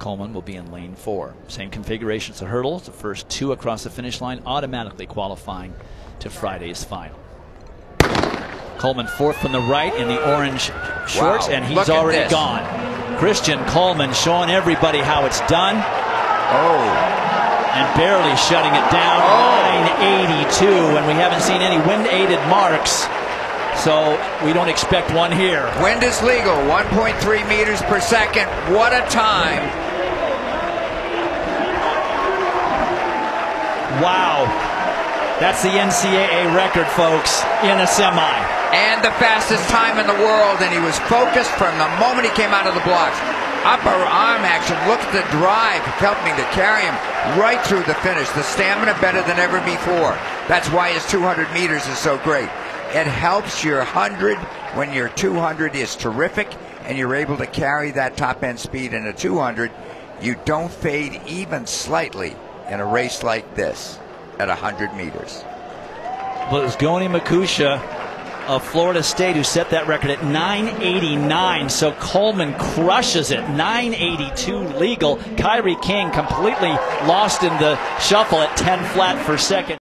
Coleman will be in lane 4. Same configuration as the hurdle. The first 2 across the finish line automatically qualifying to Friday's final. Coleman 4th from the right in the orange shorts, and he's already gone. Christian Coleman showing everybody how it's done. And barely shutting it down. 982, and we haven't seen any wind-aided marks, so we don't expect one here. Wind is legal, 1.3 meters per second. What a time. Wow. That's the NCAA record, folks, in a semi. And the fastest time in the world, and he was focused from the moment he came out of the blocks. Upper arm action, look at the drive, helping to carry him right through the finish. The stamina better than ever before. That's why his 200 meters is so great. It helps your 100 when your 200 is terrific, and you're able to carry that top-end speed in a 200. You don't fade even slightly in a race like this at 100 meters. Well, it was Goni Makusha of Florida State who set that record at 989, so Coleman crushes it. 982 legal. Kyrie King completely lost in the shuffle at 10 flat for second.